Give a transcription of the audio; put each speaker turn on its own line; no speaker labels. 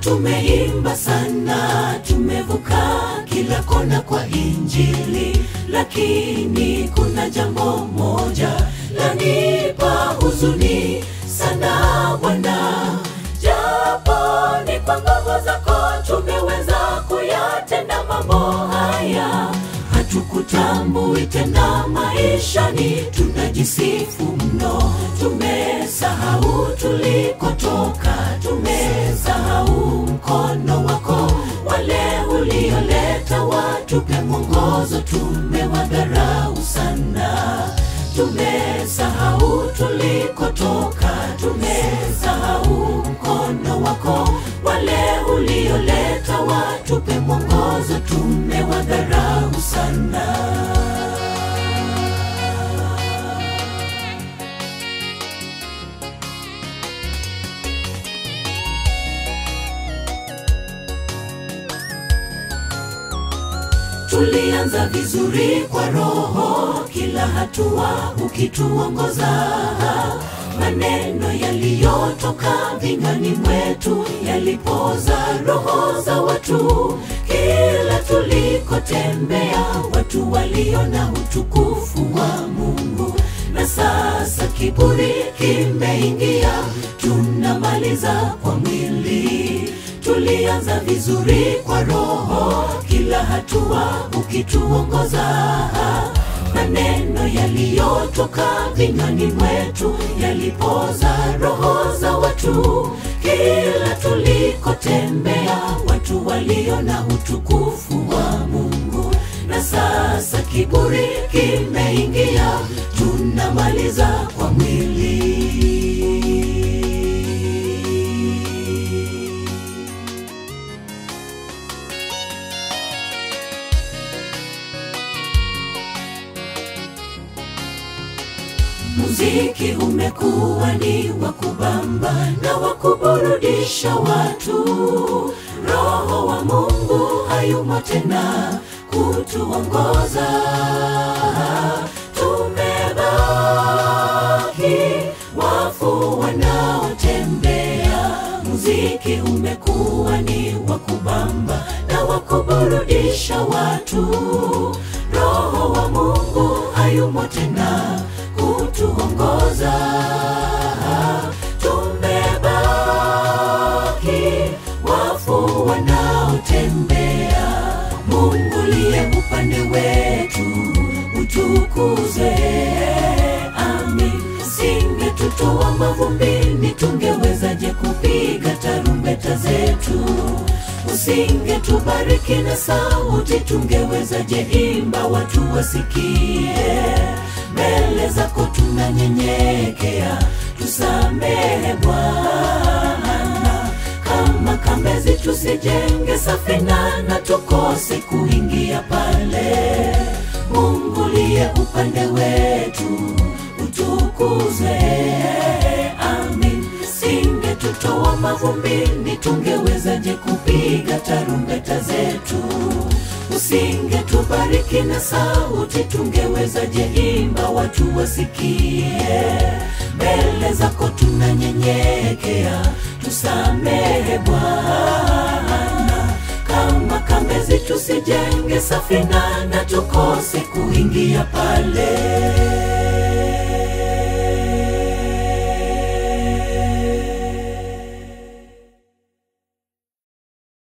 Tumeimba sana, tumevuka kila kona kwa Injili, lakini kuna jambo moja lanipa huzuni sana Bwana. Japo ni kwa nguvu zako tumeweza kuyatenda mambo haya, hatukutambui tena maishani, tunajisifu mno. Tumesahau tulikotoka, tumesahau mkono wako, wale ulioleta watupe mwongozo, tumewadharau sana. Tumesahau tulikotoka, tumesahau mkono wako, wale ulioleta watupe mwongozo, tumewadharau sana. Tulianza vizuri kwa Roho, kila hatua ukituongoza. Maneno yaliyotoka vinywani mwetu yalipoza roho za watu. Kila tulikotembea watu waliona utukufu wa Mungu. Na sasa kiburi kimeingia, tunamaliza kwa mwili. Tulianza vizuri kwa Roho, kila hatua ukituongoza. Maneno yaliyotoka vinywani mwetu yalipoza roho za watu. Kila tulikotembea watu waliona utukufu wa Mungu. Na sasa kiburi kimeingia, tunamaliza kwa mwili. Muziki umekuwa ni wa kubamba na wa kuburudisha watu. Roho wa Mungu hayumo tena kutuongoza. Tumebaki wafu wanaotembea. Muziki umekuwa ni wa kubamba na wa kuburudisha watu. Roho wa Mungu hayumo tena kutuongoza. Tumebaki wafu wanaotembea. Mungu liye upande wetu utukuzwe. Amin. Singetutoa mavumbini, tungewezaje kupiga tarumbeta zetu? Usingetubariki na sauti, tungewezaje imba watu wasikie? Mbele zako tunanyenyekea, tusamehe Bwana. Kama kambezi tusijenge safina na tukose kuingia pale. Mungu liye upande wetu utukuzwe. Amin. Singetutoa mavumbini, tungewezaje kupiga tarumbeta zetu? Usingetubariki na sauti, tungewezaje imba watu wasikie? Mbele zako tunanyenyekea, tusamehe Bwana. Kama kambezi tusijenge safina na tukose kuingia pale.